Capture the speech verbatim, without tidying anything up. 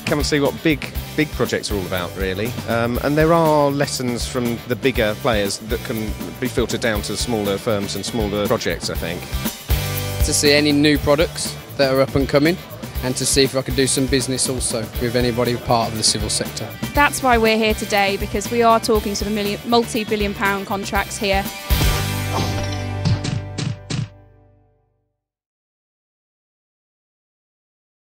come and see what big big projects are all about, really. Um, and there are lessons from the bigger players that can be filtered down to smaller firms and smaller projects, I think. To see any new products that are up and coming, and to see if I could do some business also with anybody part of the civil sector. That's why we're here today, because we are talking sort of million, multi-billion pound contracts here.